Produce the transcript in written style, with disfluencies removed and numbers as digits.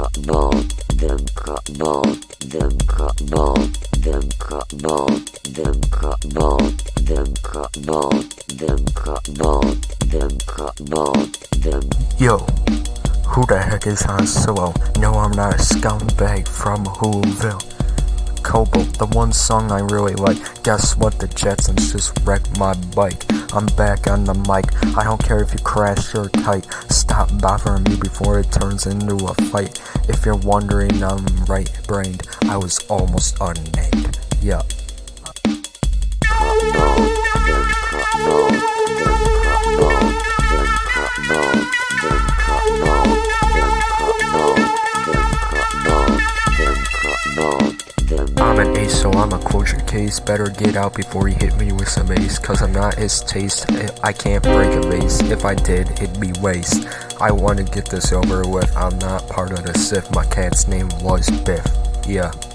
Kobold, them Kobold, them Kobold, them Kobold, them Kobold, them Kobold, them Kobold, them Kobold, them. Yo, who the heck is Han Solo? No, I'm not a scumbag from Whoville. Kobold, the one song I really like. Guess what? The Jetsons just wrecked my bike. I'm back on the mic. I don't care if you crash your kite. Stop bothering me before it turns into a fight. If you're wondering, I'm right-brained. I was almost unnamed. Yeah. I'm an ace, so I'ma quote your case. Better get out before you hit me with some ace, cause I'm not his taste. I can't break a vase. If I did, it'd be waste. I wanna get this over with. I'm not part of the Sith. My cat's name was Biff. Yeah.